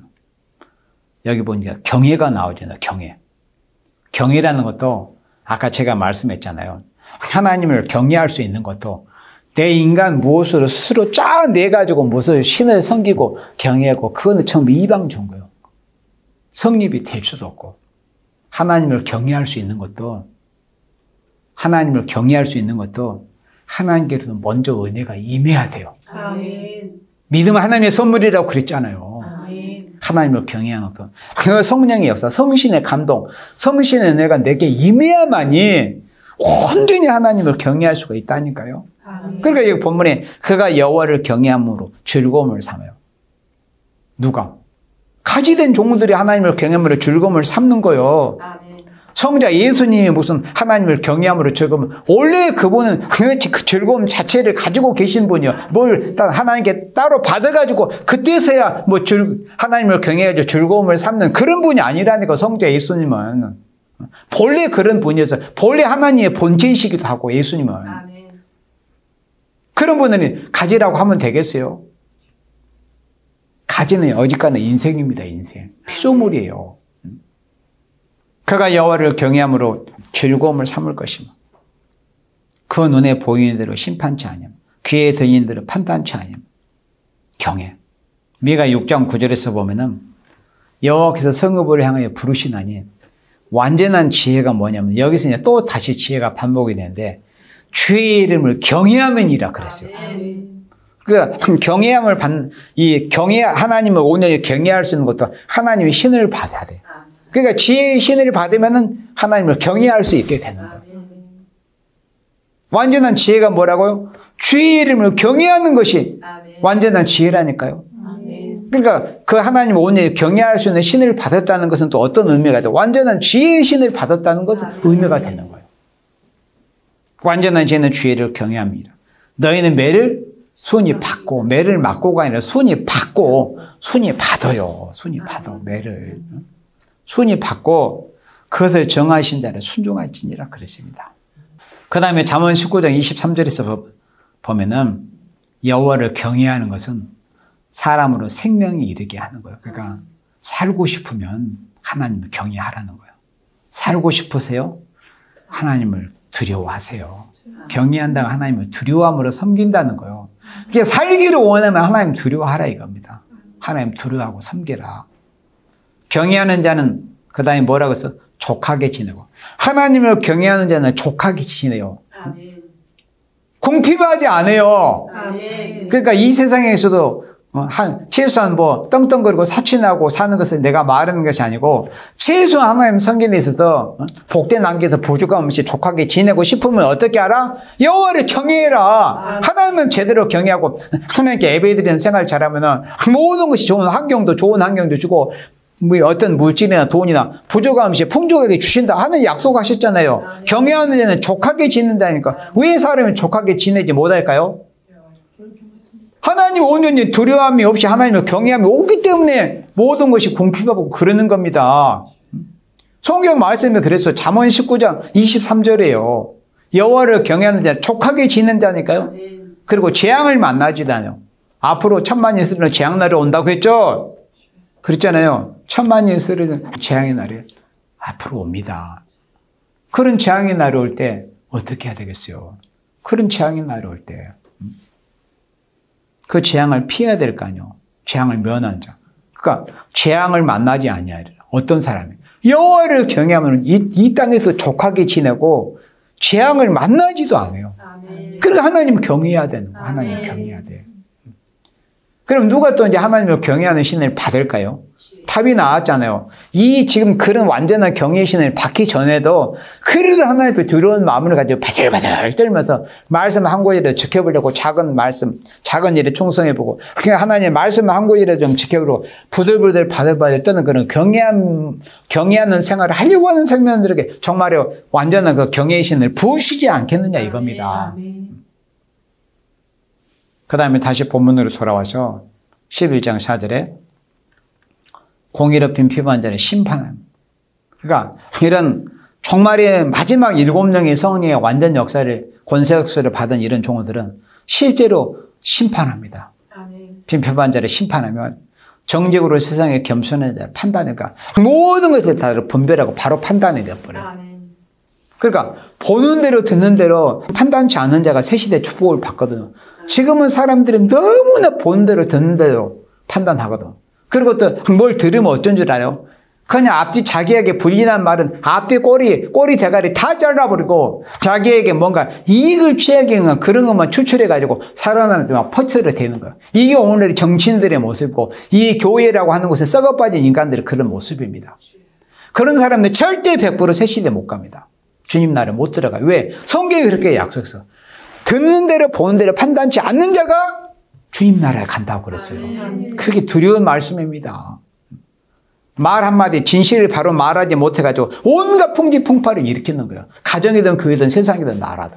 Speaker 1: 여기 보니까 경외가 나오잖아요. 경외. 경외라는 것도 아까 제가 말씀했잖아요. 하나님을 경외할 수 있는 것도 내 인간 무엇으로 스스로 쫙 내가지고 무슨 신을 섬기고 경외하고 그거는 전부 이방적인 거예요. 성립이 될 수도 없고 하나님을 경외할 수 있는 것도 하나님을 경외할 수 있는 것도 하나님께로도 먼저 은혜가 임해야 돼요.
Speaker 2: 아멘.
Speaker 1: 믿음은 하나님의 선물이라고 그랬잖아요.
Speaker 2: 아멘.
Speaker 1: 하나님을 경외하는 것도. 그 성령의 역사, 성신의 감동, 성신의 은혜가 내게 임해야만이 온전히 하나님을 경외할 수가 있다니까요.
Speaker 2: 아멘.
Speaker 1: 그러니까 이 본문에 그가 여호와를 경외함으로 즐거움을 삼아요. 누가? 가지된 종들이 하나님을 경외함으로 즐거움을 삼는 거예요.
Speaker 2: 아멘.
Speaker 1: 성자 예수님이 무슨 하나님을 경외함으로 즐거움. 원래 그분은 그 즐거움 자체를 가지고 계신 분이요. 뭘 하나님께 따로 받아가지고 그때서야 뭐 하나님을 경외해가지고 즐거움을 삼는 그런 분이 아니라니까 성자 예수님은. 본래 그런 분이어서 본래 하나님의 본체이시기도 하고 예수님은.
Speaker 2: 아멘.
Speaker 1: 그런 분은 가지라고 하면 되겠어요? 가지는 어지간한 인생입니다. 인생. 피조물이에요. 그가 여호와를 경외함으로 즐거움을 삼을 것이며 그 눈에 보이는 대로 심판치 아니함 귀에 들리는 대로 판단치 아니함 경외. 미가 육 장 구 절에서 보면은 여호와께서 성읍을 향하여 부르시나니 완전한 지혜가 뭐냐면 여기서 이제 또 다시 지혜가 반복이 되는데 주의 이름을 경외하면이라 그랬어요.
Speaker 2: 아멘.
Speaker 1: 그 경외함을 받는 이 경외 하나님을 오늘 경외할 수 있는 것도 하나님의 신을 받아야 돼. 그러니까 지혜의 신을 받으면은 하나님을 경외할 수 있게 되는 거예요. 완전한 지혜가 뭐라고요? 주의 이름을 경외하는 것이
Speaker 2: 아멘.
Speaker 1: 완전한 지혜라니까요.
Speaker 2: 아멘.
Speaker 1: 그러니까 그 하나님 오늘 경외할 수 있는 신을 받았다는 것은 또 어떤 의미가 돼요? 완전한 지혜의 신을 받았다는 것은
Speaker 2: 아멘.
Speaker 1: 의미가 되는 거예요. 완전한 지혜는 주의를 경외합니다. 너희는 매를 순이 받고 매를 맞고가 아니라 순이 받고 순이 받아요. 순이 받아 매를. 순이 받고 그것을 정하신 자를 순종할지니라 그랬습니다. 그 다음에 잠언 십구 장 이십삼 절에서 보면은 여호와를 경외하는 것은 사람으로 생명이 이르게 하는 거예요. 그러니까 살고 싶으면 하나님을 경외하라는 거예요. 살고 싶으세요? 하나님을 두려워하세요. 경외한다고 하나님을 두려워함으로 섬긴다는 거예요. 그게 살기를 원하면 하나님 두려워하라 이겁니다. 하나님 두려워하고 섬기라. 경외하는 자는 그 다음에 뭐라고 했어? 족하게 지내고. 하나님을 경외하는 자는 족하게 지내요.
Speaker 2: 아멘.
Speaker 1: 궁핍하지 않아요.
Speaker 2: 아멘.
Speaker 1: 그러니까 이 세상에서도 한 최소한 뭐 떵떵거리고 사치나고 사는 것을 내가 말하는 것이 아니고 최소한 하나님 성경에 있어서 복된 남겨서 부족함 없이 족하게 지내고 싶으면 어떻게 하라? 여호와를 경외해라. 하나님은 제대로 경외하고 하나님께 예배드리는 생활 잘하면은 모든 것이 좋은 환경도 좋은 환경도 주고 뭐 어떤 물질이나 돈이나 부족함 없이 풍족하게 주신다 하는 약속하셨잖아요. 경외하는 자는 족하게 지낸다니까. 왜 사람이 족하게 지내지 못할까요? 하나님 온전히 두려움이 없이 하나님을 경외함이 오기 때문에 모든 것이 궁핍하고 그러는 겁니다. 성경 말씀에 그래서 잠언 십구 장 이십삼 절에요. 여호와를 경외하는 자는 족하게 지낸다니까요. 그리고 재앙을 만나지도 않아요. 앞으로 천만 년 쓰는 재앙날이 온다고 했죠. 그랬잖아요. 천만 년 쓰는 재앙의 날이 앞으로 옵니다. 그런 재앙의 날이 올 때 어떻게 해야 되겠어요? 그런 재앙의 날이 올 때 그 재앙을 피해야 될 거 아니에요. 재앙을 면한 자. 그러니까 재앙을 만나지 아니하리라. 어떤 사람이 여호와를 경외하면 이, 이 땅에서 족하게 지내고 재앙을 만나지도 않아요.
Speaker 2: 아멘.
Speaker 1: 그러니까 하나님을 경외해야 되는 거예요. 하나님을
Speaker 2: 아멘.
Speaker 1: 경외해야 돼요. 그럼 누가 또 이제 하나님을 경외하는 신을 받을까요? 답이 나왔잖아요. 이 지금 그런 완전한 경외의 신을 받기 전에도 그래도 하나님 앞에 두려운 마음을 가지고 바들바들 떨면서 말씀 한 구절을 지켜보려고 작은 말씀, 작은 일에 충성해보고 그냥 하나님의 말씀 한 구절에 좀 지켜보려고 부들부들 바들바들 떠는 그런 경외함, 경외하는 생활을 하려고 하는 생명들에게 정말로 완전한 그 경외의 신을 부으시지 않겠느냐 이겁니다.
Speaker 2: 아멘.
Speaker 1: 그 다음에 다시 본문으로 돌아와서 십일 장 사 절에 공의롭힌 피부한 자는 심판함. 그러니까 이런 정말의 마지막 일곱 명의 성령의 완전 역사를 권세 역사를 받은 이런 종들은 실제로 심판합니다.
Speaker 2: 아멘.
Speaker 1: 빈표한 자를 심판하면 정직으로 세상에 겸손한 자를 판단하니까 모든 것을 다 분별하고 바로 판단이 되어버려요.
Speaker 2: 아멘.
Speaker 1: 그러니까 보는 대로 듣는 대로 판단치 않는 자가 새 시대 축복을 받거든요. 지금은 사람들이 너무나 보는 대로 듣는 대로 판단하거든. 그리고 또 뭘 들으면 어쩐 줄 알아요? 그냥 앞뒤 자기에게 불리한 말은 앞뒤 꼬리, 꼬리 대가리 다 잘라버리고 자기에게 뭔가 이익을 취하기는 그런 것만 추출해가지고 살아나는데 막 퍼트려 대는 거예요. 이게 오늘의 정치인들의 모습이고 이 교회라고 하는 곳에 썩어빠진 인간들의 그런 모습입니다. 그런 사람들 절대 백 퍼센트 새 시대 못 갑니다. 주님 나라에 못 들어가요. 왜? 성경이 그렇게 약속했어. 듣는 대로 보는 대로 판단치 않는 자가 주님 나라에 간다고 그랬어요. 그게 두려운 말씀입니다. 말 한마디 진실을 바로 말하지 못해가지고 온갖 풍지풍파를 일으키는 거예요. 가정이든 교회든 세상이든 나라든.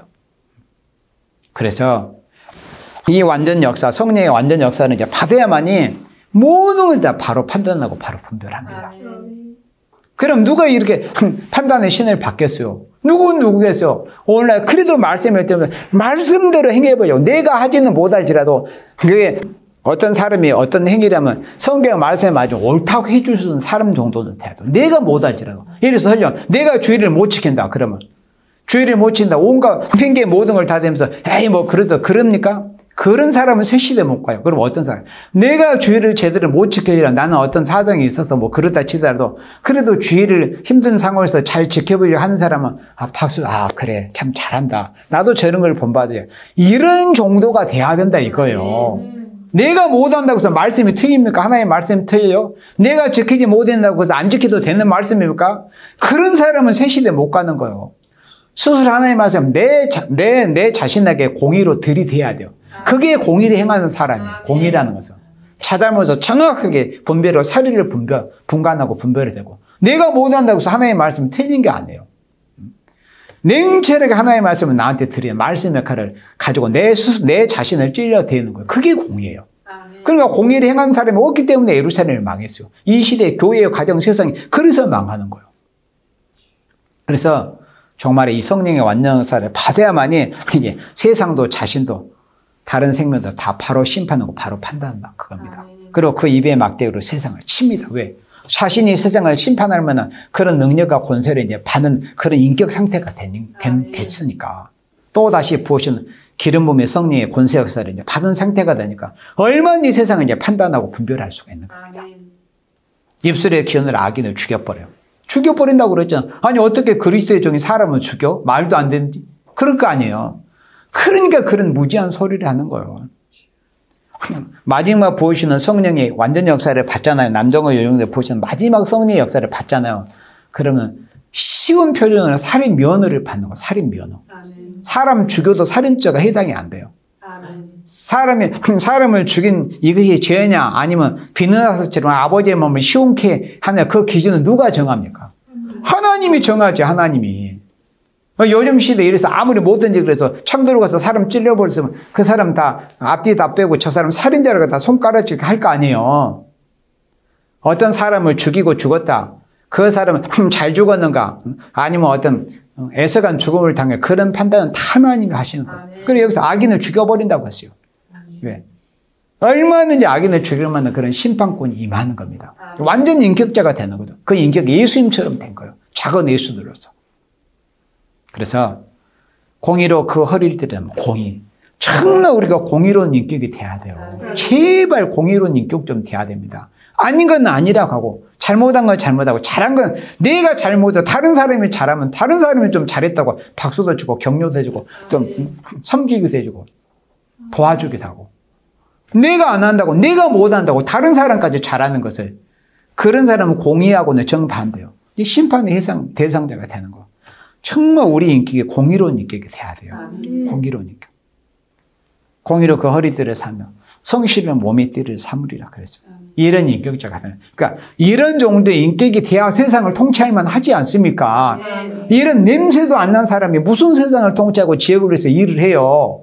Speaker 1: 그래서 이 완전 역사, 성령의 완전 역사는 이제 받아야만이 모든 걸 다 바로 판단하고 바로 분별합니다. 그럼 누가 이렇게 판단의 신을 받겠어요? 누군 누구겠어요? 오늘날 그래도 말씀을 때문에 말씀대로 행해보려고. 내가 하지는 못할지라도 그게 어떤 사람이 어떤 행위라면 성경 말씀에 맞아 옳다고 해줄 수 있는 사람 정도는 돼도 내가 못할지라도. 예를 들어서 설령 내가 주의를 못 지킨다 그러면 주의를 못 지킨다 온갖 핑계 모든 걸 다 대면서 에이 뭐 그래도 그럽니까? 그런 사람은 셋시대 못 가요. 그럼 어떤 사람? 내가 주의를 제대로 못 지켜주라. 나는 어떤 사정이 있어서 뭐 그렇다 치더라도 그래도 주의를 힘든 상황에서 잘 지켜보려고 하는 사람은 아 박수 아 그래 참 잘한다. 나도 저런 걸 본받아요. 이런 정도가 돼야 된다 이거예요. 내가 못한다고 해서 말씀이 틀립니까? 하나님의 말씀이 틀려요? 내가 지키지 못한다고 해서 안 지켜도 되는 말씀입니까? 그런 사람은 새시대 못 가는 거예요. 스스로 하나님의 말씀 내, 내, 내 자신에게 공의로 들이대야 돼요. 그게 공의를 행하는 사람이에요. 공의라는 것은. 자잘못을 정확하게 분별하고 사리를 분별, 분간하고 분별이 되고 내가 못한다고 해서 하나님의 말씀이 틀린 게 아니에요. 냉철하게 하나님의 말씀을 나한테 드리는 말씀 역할을 가지고 내 스스로, 내 자신을 찔러대는 거예요. 그게 공의예요. 그러니까 공의를 행하는 사람이 없기 때문에 예루살렘이 망했어요. 이 시대 교회의 가정 세상이 그래서 망하는 거예요. 그래서 정말 이 성령의 완전 역사를 받아야만이 이게 세상도 자신도 다른 생명도 다 바로 심판하고 바로 판단한다 그겁니다. 그리고 그 입의 막대기로 세상을 칩니다. 왜? 자신이 세상을 심판하면 그런 능력과 권세를 이제 받는 그런 인격 상태가 된, 된, 됐으니까 또 다시 부으시는 기름 부음의 성령의 권세 역사를 이제 받은 상태가 되니까 얼마나 이 세상을 이제 판단하고 분별할 수가 있는 겁니다. 입술의 기운을 악인을 죽여버려요. 죽여버린다고 그랬잖아. 아니 어떻게 그리스도의 종이 사람을 죽여? 말도 안 되는지. 그럴 거 아니에요. 그러니까 그런 무지한 소리를 하는 거예요. 마지막 부으시는 성령의 완전 역사를 받잖아요. 남정과 여정들 부으시는 마지막 성령의 역사를 받잖아요. 그러면 쉬운 표준어는 살인 면허를 받는 거. 살인 면허. 사람 죽여도 살인죄가 해당이 안 돼요. 사람이 사람을 죽인 이것이 죄냐 아니면 비누나사처럼 아버지의 몸을 시원케 하냐 그 기준은 누가 정합니까? 하나님이 정하지. 하나님이. 요즘 시대에 이래서 아무리 뭐든지 그래서 참 들어가서 사람 찔려버렸으면 그 사람 다 앞뒤 다 빼고 저 사람 살인자라고 다 손가락질 할 거 아니에요. 어떤 사람을 죽이고 죽었다. 그 사람은 잘 죽었는가 아니면 어떤 애석한 죽음을 당해 그런 판단은 다 하나님이 하시는 거예요. 그리고 여기서 악인을 죽여버린다고 했어요. 왜? 얼마든지 악인을 죽이려면 그런 심판권이 임하는 겁니다. 완전 인격자가 되는 거죠. 그 인격이 예수님처럼 된 거예요. 작은 예수들로서. 그래서 공의로 그 허리를 들으면 공의. 정말 우리가 공의로운 인격이 돼야 돼요. 제발 공의로운 인격 좀 돼야 됩니다. 아닌 건 아니라고 하고 잘못한 건 잘못하고 잘한 건 내가 잘못하고 다른 사람이 잘하면 다른 사람이 좀 잘했다고 박수도 주고 격려도 해주고 좀 섬기기도 해주고 도와주기도 하고 내가 안 한다고 내가 못한다고 다른 사람까지 잘하는 것을 그런 사람은 공의하고는 정반대요. 심판의 해상, 대상자가 되는 거. 정말 우리 인격이 공의로운 인격이 돼야 돼요. 아멘. 공의로운 인격. 공의로 그 허리띠를 사며 성실은 몸의 띠를 삼으리라 그랬죠. 아멘. 이런 인격자가 되는. 그러니까 이런 정도의 인격이 돼야 세상을 통치할 만하지 않습니까? 아멘. 이런 냄새도 안 난 사람이 무슨 세상을 통치하고 지역으로 해서 일을 해요.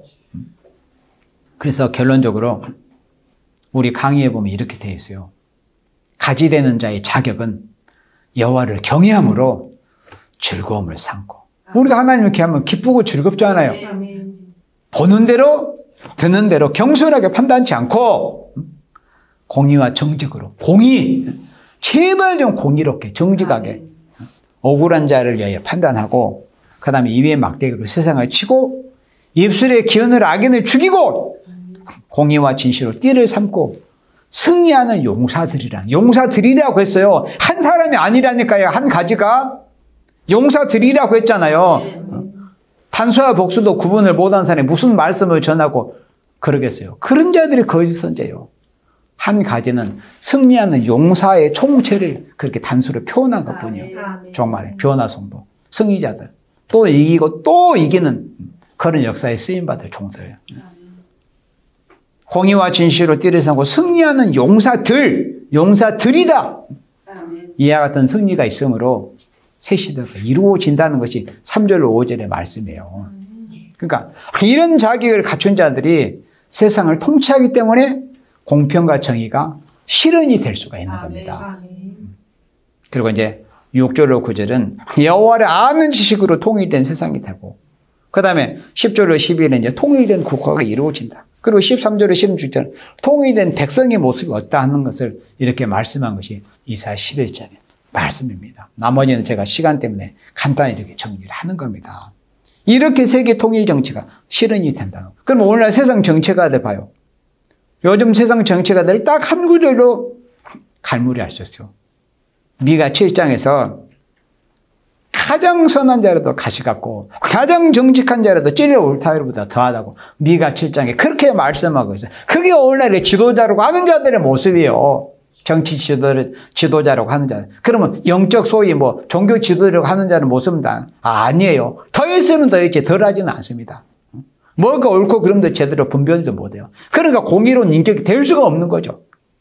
Speaker 1: 그래서 결론적으로 우리 강의에 보면 이렇게 되어 있어요. 가지되는 자의 자격은 여호와를 경외함으로 즐거움을 삼고 우리가 하나님을 기하면 기쁘고 즐겁잖아요. 보는 대로 듣는 대로 경솔하게 판단치 않고 공의와 정직으로 공의 제발 좀 공의롭게 정직하게 억울한 자를 위하여 판단하고 그 다음에 입의 막대기로 세상을 치고 입술의 기운을 악인을 죽이고 공의와 진실로 띠를 삼고 승리하는 용사들이란 용사들이라고 했어요. 한 사람이 아니라니까요. 한 가지가 용사들이라고 했잖아요. 단수와 복수도 구분을 못한 사람이 무슨 말씀을 전하고 그러겠어요. 그런 자들이 거짓 선제예요. 한 가지는 승리하는 용사의 총체를 그렇게 단수로 표현한 것뿐이에요. 정말 변화성도 승리자들 또 이기고 또 이기는 그런 역사에 쓰임받을 종들이에요. 공의와 진실로 띠를 삼고 승리하는 용사들 용사들이다. 이와 같은 승리가 있으므로 새 시대가 이루어진다는 것이 삼 절 오 절의 말씀이에요. 그러니까 이런 자격을 갖춘 자들이 세상을 통치하기 때문에 공평과 정의가 실현이 될 수가 있는 겁니다. 그리고 이제 육 절로 구 절은 여호와를 아는 지식으로 통일된 세상이 되고, 그 다음에 십 절로 십일 절은 이제 통일된 국가가 이루어진다. 그리고 십삼 절로 십육 절은 통일된 백성의 모습이 어떠 하는 것을 이렇게 말씀한 것이 이사야 십일 장의 말씀입니다. 나머지는 제가 시간 때문에 간단히 이렇게 정리를 하는 겁니다. 이렇게 세계 통일 정치가 실현이 된다는 거. 그럼 오늘날 세상 정치가들 봐요. 요즘 세상 정치가들 딱 한 구절로 갈무리할 수 있어요. 미가 칠 장에서 가장 선한 자라도 가시 같고 가장 정직한 자라도 찔려 울타리보다 더하다고 미가 칠 장에 그렇게 말씀하고 있어요. 그게 오늘날의 지도자라고 하는 자들의 모습이에요. 정치 지도를, 지도자라고 하는 자. 그러면 영적 소위 뭐 종교 지도자라고 하는 자는 모습은 다 아니에요. 더 있으면 더 이렇게 덜 하지는 않습니다. 뭐가 옳고 그름도 제대로 분별도 못해요. 그러니까 공의로운 인격이 될 수가 없는 거죠.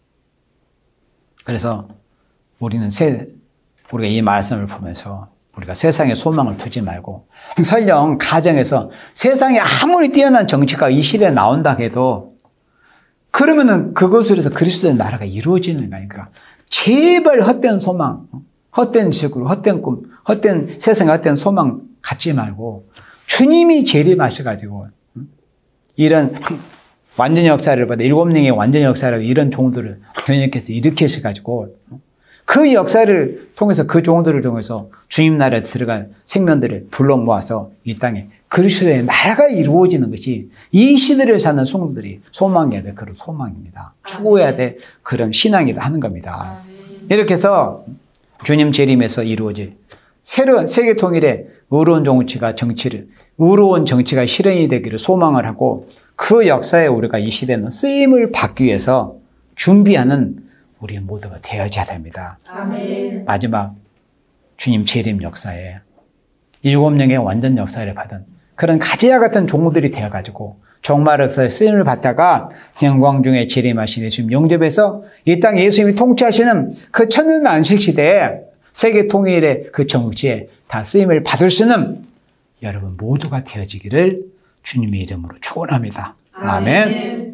Speaker 1: 그래서 우리는 세, 우리가 이 말씀을 보면서 우리가 세상에 소망을 두지 말고 설령 가정에서 세상에 아무리 뛰어난 정치가 이 시대에 나온다 해도 그러면은 그것으로 해서 그리스도의 나라가 이루어지는 거니까 제발 헛된 소망, 헛된 식으로, 헛된 꿈, 헛된 세상에 헛된 소망 갖지 말고 주님이 재림하셔가지고 이런 완전 역사를 받아 일곱 명의 완전 역사를 이런 종들을 주님께서 일으키셔가지고 그 역사를 통해서 그 종들을 통해서 주님 나라에 들어갈 생명들을 불러 모아서 이 땅에 그리스도의 나라가 이루어지는 것이 이 시대를 사는 성도들이 소망해야 될 그런 소망입니다. 추구해야 될 그런 신앙이다 하는 겁니다. 이렇게 해서 주님 재림에서 이루어질 새로운 세계 통일의 의로운 정치가 정치를 의로운 정치가 실현이 되기를 소망을 하고 그 역사에 우리가 이 시대는 쓰임을 받기 위해서 준비하는 우리 모두가 되어져야 됩니다. 아멘. 마지막 주님 재림 역사에 일곱 명의 완전 역사를 받은 그런 가지와 같은 종들이 되어가지고 종말역사에 쓰임을 받다가 영광 중에 재림하신 예수님 영접해서 이 땅 예수님이 통치하시는 그 천년 안식 시대에 세계 통일의 그 정치에 다 쓰임을 받을 수는 여러분 모두가 되어지기를 주님의 이름으로 축원합니다. 아멘. 아멘.